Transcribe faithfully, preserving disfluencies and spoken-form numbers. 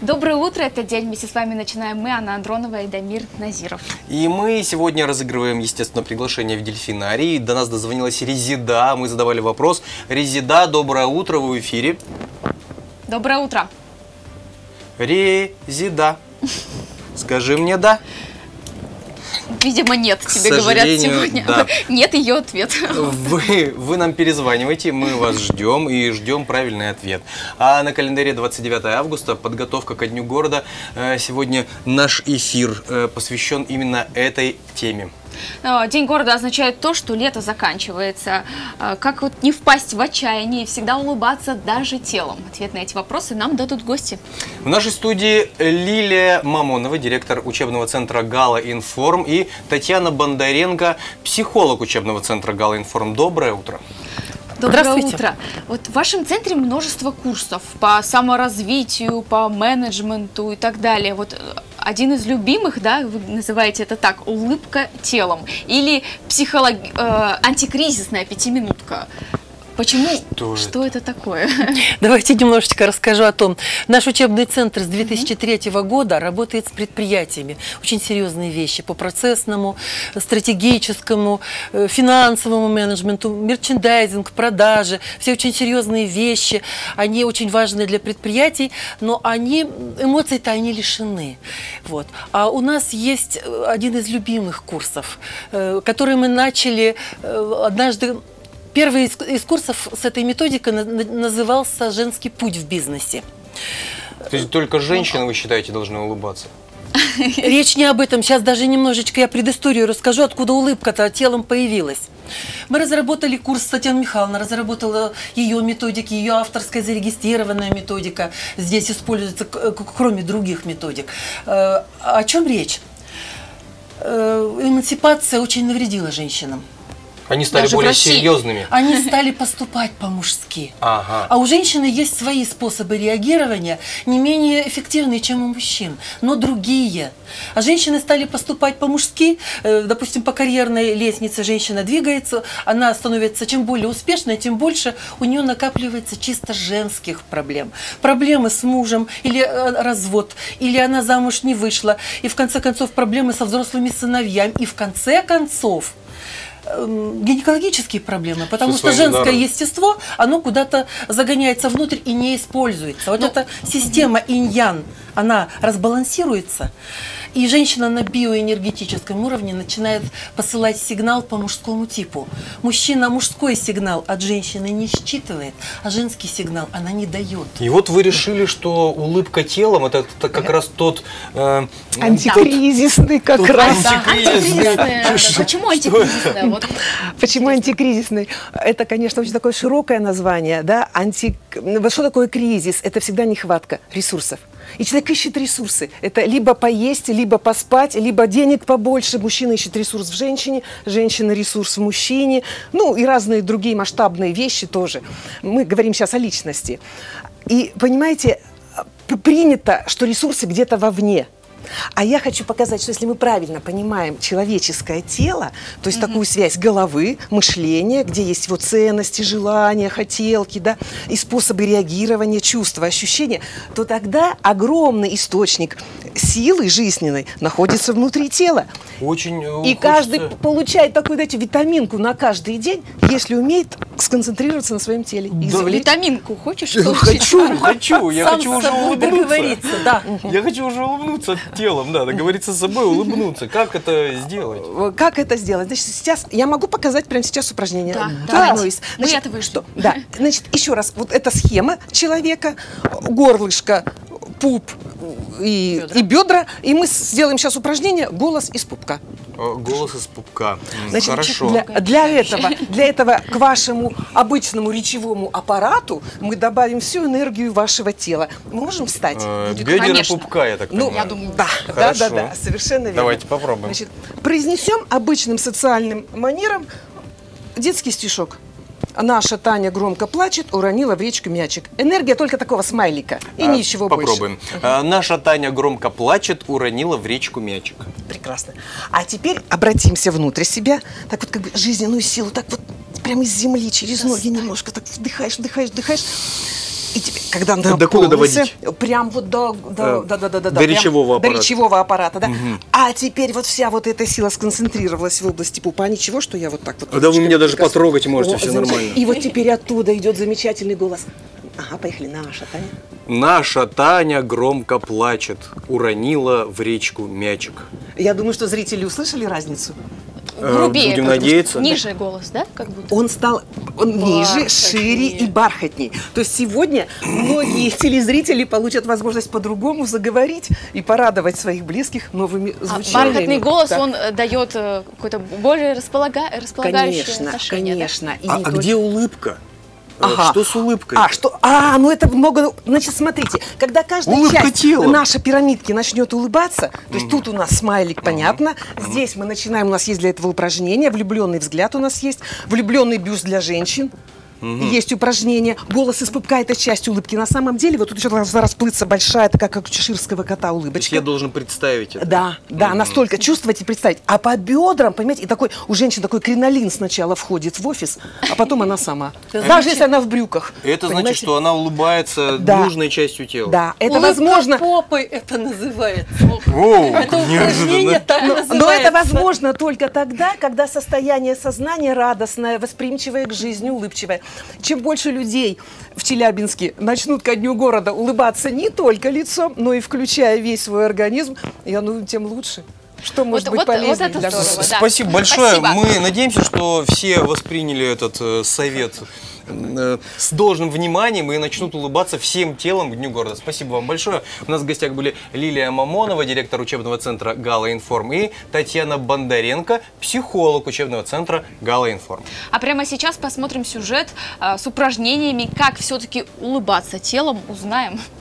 Доброе утро, этот день вместе с вами начинаем мы, Анна Андронова и Дамир Назиров. И мы сегодня разыгрываем, естественно, приглашение в дельфинарий. До нас дозвонилась Резида, мы задавали вопрос. Резида, доброе утро, вы в эфире. Доброе утро. Резида, скажи мне «да». Видимо, нет, тебе говорят сегодня. Да. Нет ее ответ. Вы, вы нам перезваниваете, мы вас ждем и ждем правильный ответ. А на календаре двадцать девятое августа, подготовка ко Дню города. Сегодня наш эфир посвящен именно этой теме. День города означает то, что лето заканчивается. Как вот не впасть в отчаяние и всегда улыбаться даже телом? Ответ на эти вопросы нам дадут гости. В нашей студии Лилия Мамонова, директор учебного центра Гала-Информ, и Татьяна Бондаренко, психолог учебного центра Гала-Информ. Доброе утро. Доброе утро. Вот в вашем центре множество курсов по саморазвитию, по менеджменту и так далее. Вот один из любимых, да, вы называете это так, улыбка телом или психолог... э, антикризисная пятиминутка. Почему? Что, Что это? это такое? Давайте немножечко расскажу о том. Наш учебный центр с две тысячи третьего года работает с предприятиями. Очень серьезные вещи по процессному, стратегическому, финансовому менеджменту, мерчендайзинг, продажи. Все очень серьезные вещи. Они очень важны для предприятий, но они, эмоций-то они лишены. Вот. А у нас есть один из любимых курсов, который мы начали однажды. Первый из, из курсов с этой методикой назывался «Женский путь в бизнесе». То есть только женщины, вы считаете, должны улыбаться? Речь не об этом. Сейчас даже немножечко я предысторию расскажу, откуда улыбка-то телом появилась. Мы разработали курс, Татьяна Михайловна разработала ее методики, ее авторская зарегистрированная методика. Здесь используется, кроме других методик. О чем речь? Эмансипация очень навредила женщинам. Они стали Даже более серьезными. Они стали поступать по-мужски. Ага. А у женщины есть свои способы реагирования, не менее эффективные, чем у мужчин, но другие. А женщины стали поступать по-мужски. Допустим, по карьерной лестнице женщина двигается, она становится чем более успешной, тем больше у нее накапливается чисто женских проблем. Проблемы с мужем, или развод, или она замуж не вышла, и в конце концов проблемы со взрослыми сыновьями, и в конце концов гинекологические проблемы, потому что женское даром. естество, оно куда-то загоняется внутрь и не используется. Вот ну, эта система инь-ян, она разбалансируется, и женщина на биоэнергетическом уровне начинает посылать сигнал по мужскому типу. Мужчина мужской сигнал от женщины не считывает, а женский сигнал она не дает. И вот вы решили, что улыбка телом это, это как раз тот... Э, антикризисный как тот раз. Антикризисный. Почему антикризисный? Вот. Почему антикризисный? Это, конечно, очень такое широкое название. Да? Анти... Что такое кризис? Это всегда нехватка ресурсов. И человек ищет ресурсы. Это либо поесть, либо поспать, либо денег побольше. Мужчина ищет ресурс в женщине, женщина ресурс в мужчине. Ну и разные другие масштабные вещи тоже. Мы говорим сейчас о личности. И, понимаете, принято, что ресурсы где-то вовне. А я хочу показать, что если мы правильно понимаем человеческое тело, то есть mm-hmm. такую связь головы, мышления, где есть его ценности, желания, хотелки, да, и способы реагирования, чувства, ощущения, то тогда огромный источник силы жизненной находится внутри тела. Очень И хочется... каждый получает такую, знаете, витаминку на каждый день, если умеет сконцентрироваться на своем теле. Да. Витаминку хочешь? Хочу, хочу, я Сам хочу уже улыбнуться. Да. Я хочу уже улыбнуться телом, да, договориться с собой, улыбнуться. Как это сделать? Как это сделать? Значит, сейчас я могу показать прямо сейчас упражнение. Да, да. Значит, мы этого что? Да. Значит, еще раз, вот эта схема человека, горлышко, пуп и бедра. и бедра, и мы сделаем сейчас упражнение голос из пупка. Голос из пупка. Значит, Хорошо. Для, для, этого, для этого к вашему обычному речевому аппарату мы добавим всю энергию вашего тела. Мы можем встать? Э, бедер и пупка, я так понимаю. Ну, я думаю, да, да, да, да, совершенно верно. Давайте попробуем. Значит, произнесем обычным социальным манером детский стишок. Наша Таня громко плачет, уронила в речку мячик. Энергия только такого смайлика и а, ничего попробуем. больше. Попробуем. А, наша Таня громко плачет, уронила в речку мячик. Прекрасно. А теперь обратимся внутрь себя. Так вот как бы жизненную силу, так вот прямо из земли, через ноги немножко. Так вдыхаешь, вдыхаешь, вдыхаешь. И теперь, когда До куда наполнился, доводить? прям вот до, до, Э, да, да, да, да, до прям речевого аппарата. До речевого аппарата, да. А теперь вот вся вот эта сила сконцентрировалась в области пупа. Ничего, что я вот так вот... Да вы меня даже прикасаюсь. потрогать можете, О, все замечательно. нормально. И вот теперь оттуда идет замечательный голос. Ага, поехали, наша Таня. Наша Таня громко плачет, уронила в речку мячик. Я думаю, что зрители услышали разницу. Э, Грубее. Будем как-то. надеяться. Ниже голос, да? Как будто. Он стал он ниже, шире и бархатней. То есть сегодня многие телезрители получат возможность по-другому заговорить и порадовать своих близких новыми А звучаниями. бархатный голос, Так. он э, дает э, какое-то более располага... располагающее Конечно, отношение. да? конечно. И А, не а только- где улыбка? Э, Ага. Что с улыбкой? А, что? А, ну это много... Значит, смотрите, когда каждая Улыбка часть тела. нашей пирамидки начнет улыбаться, то есть тут у нас смайлик, понятно, здесь мы начинаем, у нас есть для этого упражнение, влюбленный взгляд у нас есть, влюбленный бюст для женщин. Есть упражнение. Голос из пупка – это часть улыбки. На самом деле, вот тут еще должна расплыться большая, такая, как у чеширского кота, То есть улыбочка. я должен представить это. Да, да, настолько чувствовать и представить. А по бедрам, понимаете, и такой, у женщин такой кринолин сначала входит в офис, а потом она сама. Даже если она в брюках. Это значит, Понимаете? что она улыбается Да. нужной частью тела. Да, это Улыбка возможно. попой это называется. Воу, Это упражнение неожиданно. так Но, называется. но это возможно только тогда, когда состояние сознания радостное, восприимчивое к жизни, улыбчивое. Чем больше людей в Челябинске начнут ко дню города улыбаться не только лицом, но и включая весь свой организм, я, ну, тем лучше. Что может быть вот- вот полезнее это для здорово. города? Да. Спасибо большое. Спасибо. Мы надеемся, что все восприняли этот э, совет э, с должным вниманием и начнут улыбаться всем телом к Дню города. Спасибо вам большое. У нас в гостях были Лилия Мамонова, директор учебного центра «Гала-Информ», и Татьяна Бондаренко, психолог учебного центра «Гала-Информ». А прямо сейчас посмотрим сюжет э, с упражнениями, как все-таки улыбаться телом, узнаем.